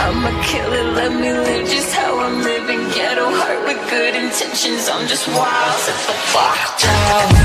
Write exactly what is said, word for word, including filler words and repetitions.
I'ma kill it, let me live just how I'm living. Ghetto heart with good intentions, I'm just wild. Set the fuck down.